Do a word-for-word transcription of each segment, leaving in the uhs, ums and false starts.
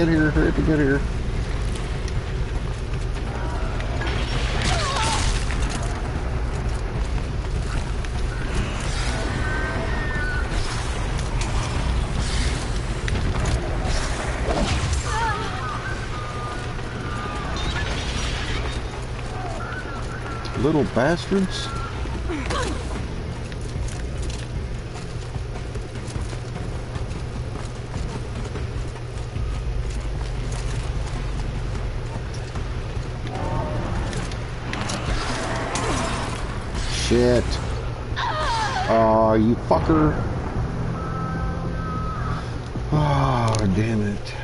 get here. Hurry up and get here. Little bastards. Shit. Oh, you fucker. Oh, damn it.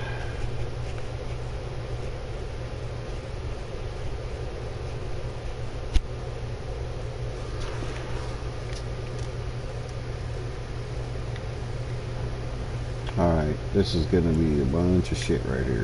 Alright, this is gonna be a bunch of shit right here.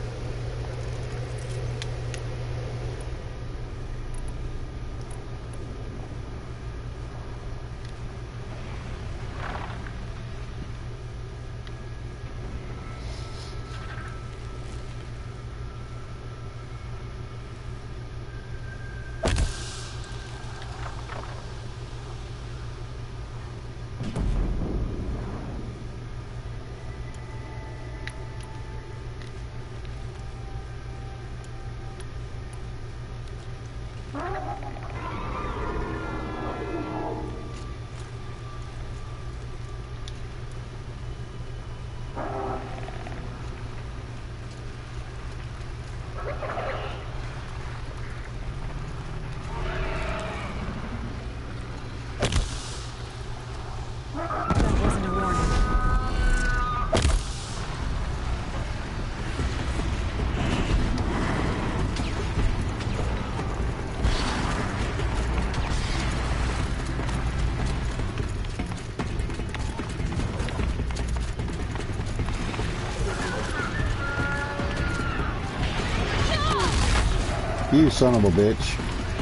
You son of a bitch.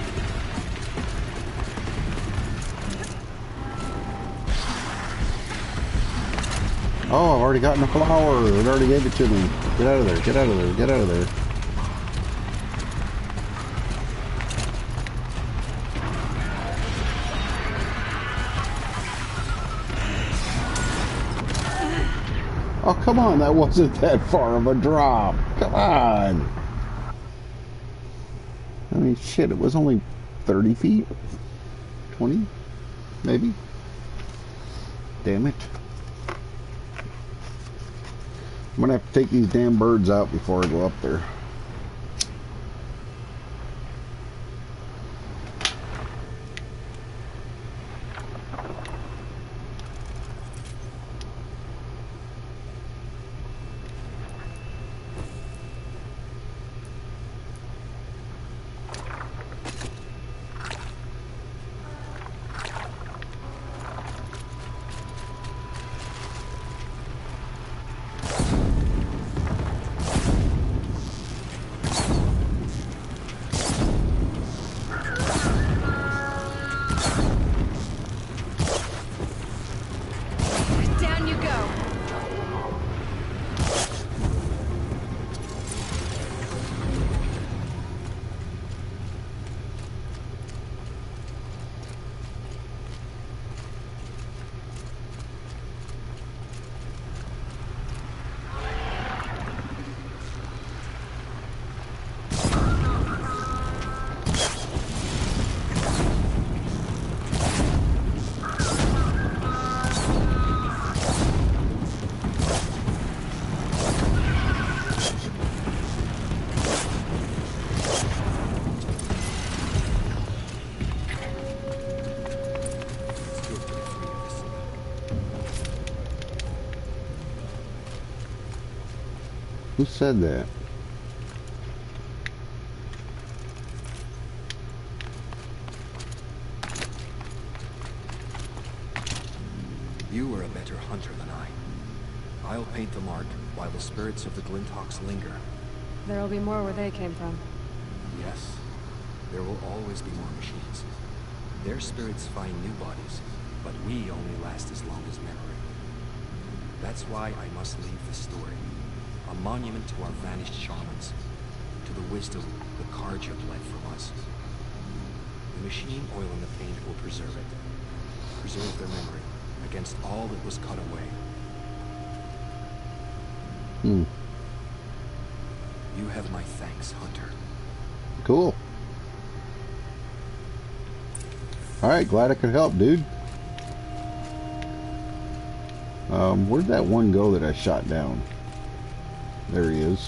Oh, I've already gotten a flower. It already gave it to me. Get out of there. Get out of there. Get out of there. Oh, come on. That wasn't that far of a drop. Come on. I mean, shit, it was only thirty feet? twenty? Maybe? Damn it. I'm gonna have to take these damn birds out before I go up there. Who said that? You are a better hunter than I. I'll paint the mark while the spirits of the Glinthawks linger. There'll be more where they came from. Yes, there will always be more machines. Their spirits find new bodies, but we only last as long as memory. That's why I must leave the story. A monument to our vanished shamans. To the wisdom the Carja bled from us. The machine oil and the paint will preserve it. Preserve their memory against all that was cut away. Hmm. You have my thanks, Hunter. Cool. Alright, glad I could help, dude. Um, where'd that one go that I shot down? There he is.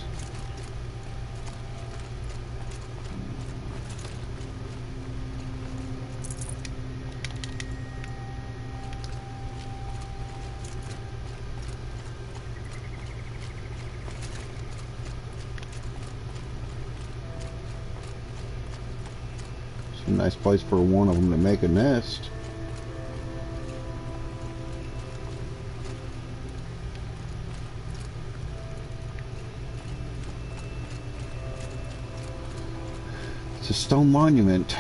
It's a nice place for one of them to make a nest. It's a stone monument.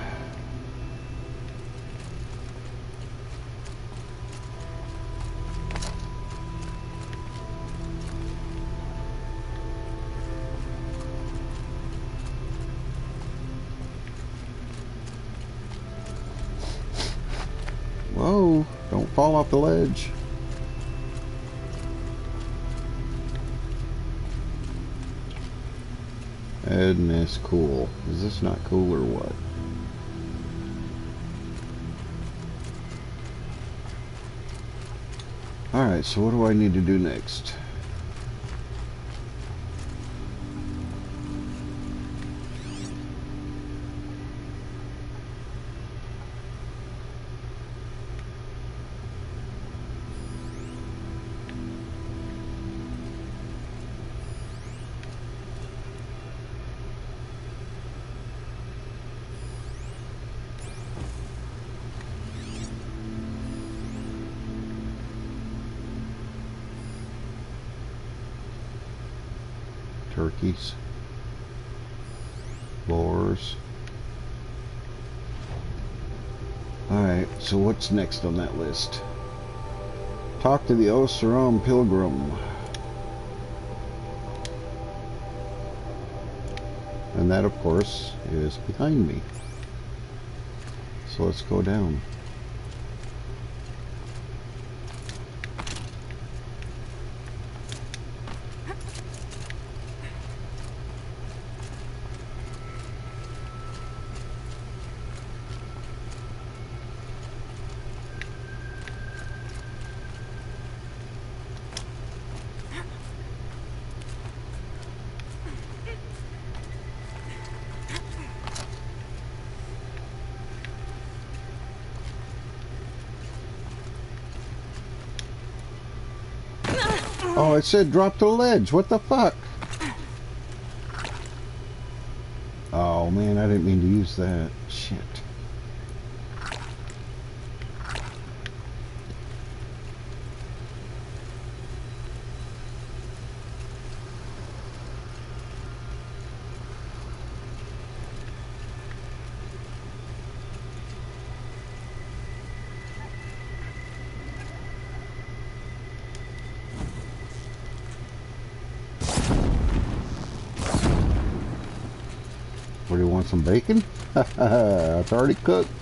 Whoa, don't fall off the ledge. Isn't this cool? Is this not cool or what? Alright, so what do I need to do next? Turkeys, boars. Alright, so what's next on that list? Talk to the Oseram Pilgrim. And that, of course, is behind me. So let's go down. Oh, it said drop to the ledge. What the fuck? Oh man, I didn't mean to use that. Shit. What, do you want some bacon? It's already cooked.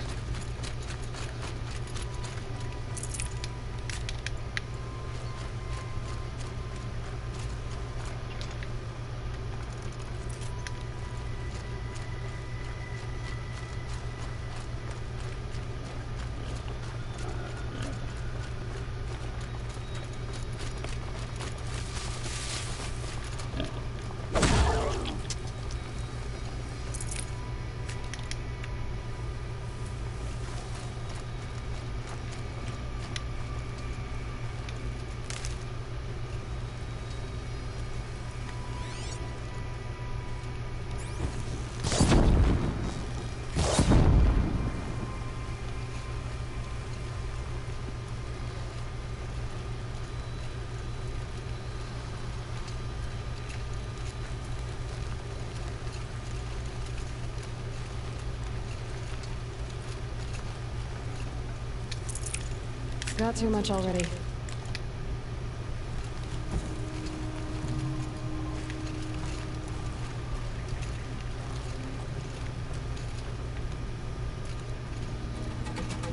Got too much already.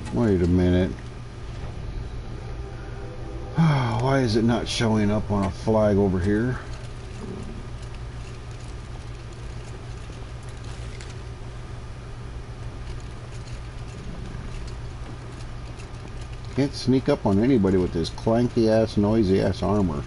Wait a minute. Why is it not showing up on a flag over here? Can't sneak up on anybody with this clanky ass, noisy ass armor.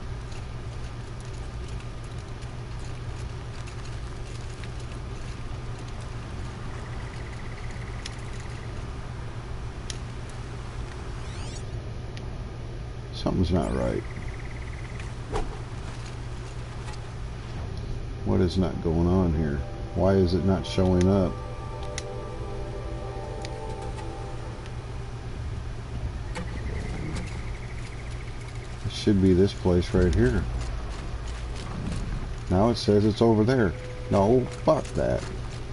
Something's not right. What is not going on here? Why is it not showing up? It should be this place right here. Now it says it's over there. No, fuck that.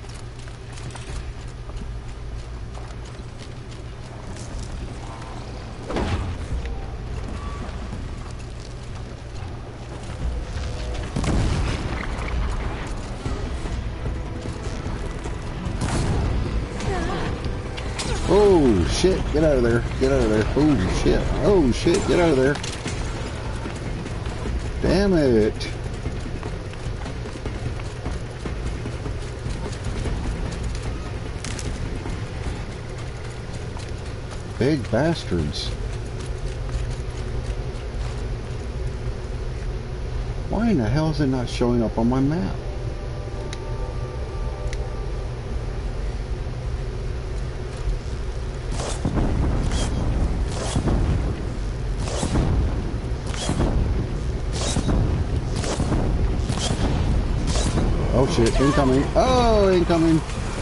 Oh shit, get out of there, get out of there. Oh shit, oh shit, get out of there. Damn it. Big bastards. Why in the hell is it not showing up on my map? Oh shit, incoming. Oh, incoming.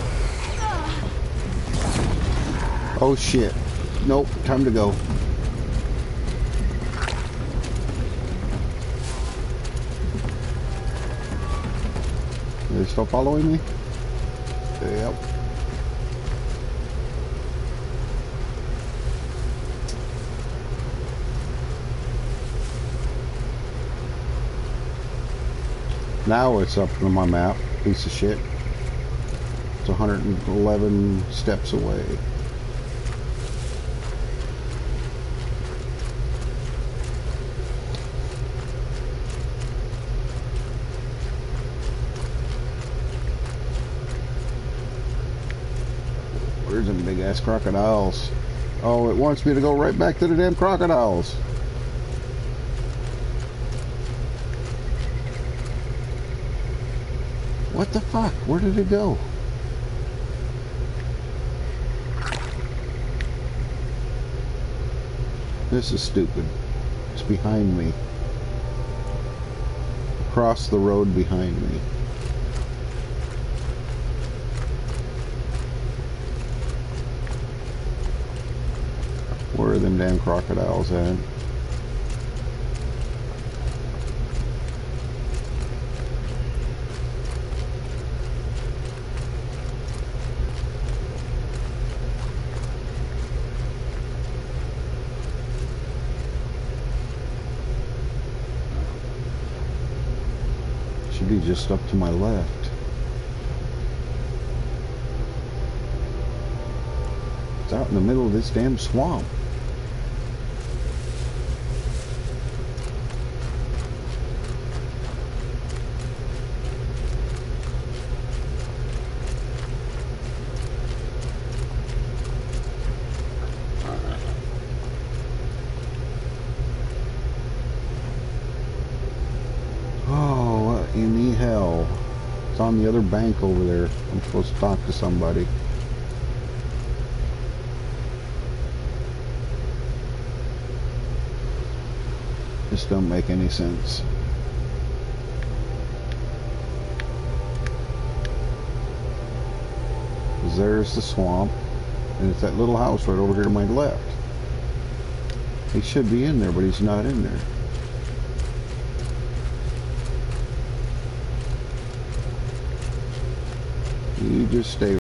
Oh shit. Nope, time to go. Are they still following me? Yep. Now it's up on my map, piece of shit. It's one hundred eleven steps away. Where's them big ass crocodiles? Oh, it wants me to go right back to the damn crocodiles. What the fuck? Where did it go? This is stupid. It's behind me. Across the road behind me. Where are them damn crocodiles at? Should be just up to my left. It's out in the middle of this damn swamp. In the hell. It's on the other bank over there. I'm supposed to talk to somebody. This don't make any sense. There's the swamp, and it's that little house right over here to my left. He should be in there, but he's not in there. You just stay